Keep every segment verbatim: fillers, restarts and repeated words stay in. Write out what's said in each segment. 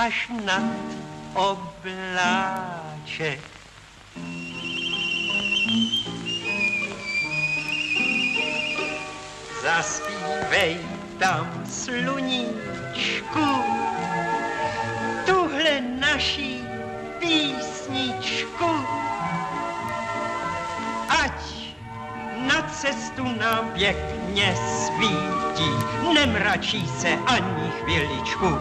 až nad obláček. Zaspívej tam, sluníčku, tuhle naší písničku. Ať na cestu nám pěkně svítí, nemračí se ani chviličku.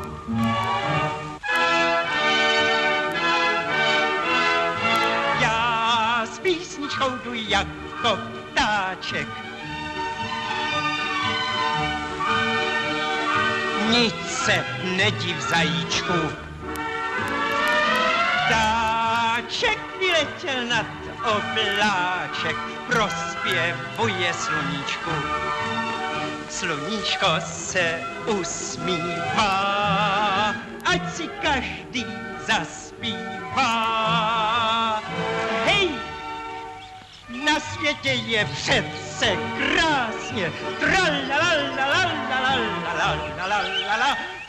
Já s písničkou jdu jako ptáček, nic se nediv, zajíčku. Ptáček vyletěl nad obláček, prospěvuje sluníčku. Sluníčko se usmívá, ať si každý zaspívá. Hej, na světě je přece krásně, tralalalalalalalalalala.